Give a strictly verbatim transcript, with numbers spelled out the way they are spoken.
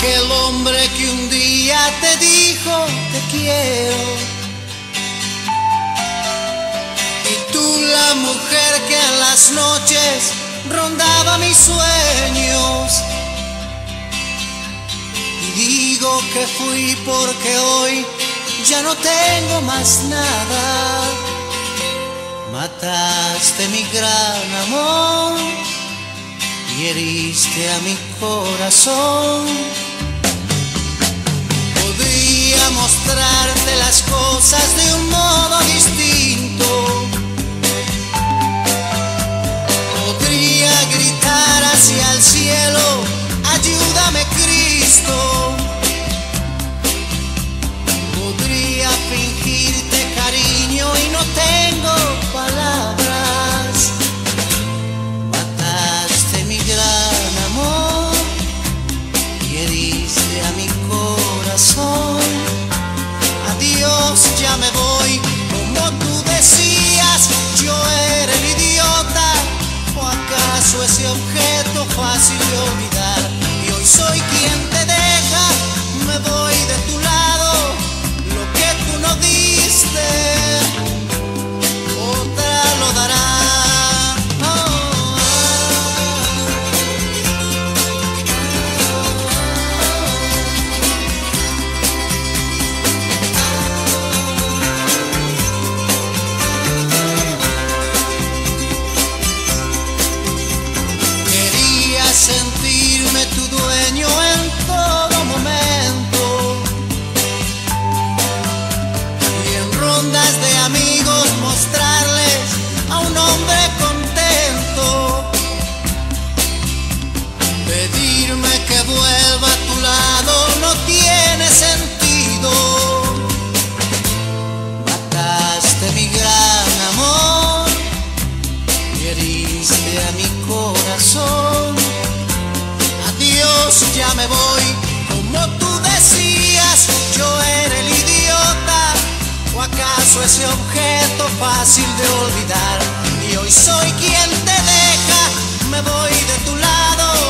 Aquel hombre que un día te dijo te quiero, y tú la mujer que en las noches rondaba mis sueños. Y digo que fui porque hoy ya no tengo más nada. Mataste mi gran amor y heriste a mi corazón. Podría mostrarte las cosas de un modo distinto. Podría gritar hacia el cielo, ayúdame Cristo. Podría fingirte cariño y no tengo palabras. Mataste mi gran amor y heriste a mi corazón. Adiós, ya me voy, como tú decías, yo era el idiota, o acaso ese objeto fácil de olvidar. Y hoy soy quien te deja, me voy de tu lado, lo que tú no diste, otra lo dará. Sentirme tu dueño en todo momento, y en rondas de amigos mostrarles a un hombre contento. Pedirme que vuelva a tu lado no tiene sentido. Mataste mi gran amor y heriste a mi corazón. Adiós, ya me voy, como tú decías, yo era el idiota, o acaso ese objeto fácil de olvidar. Y hoy soy quien te deja, me voy de tu lado,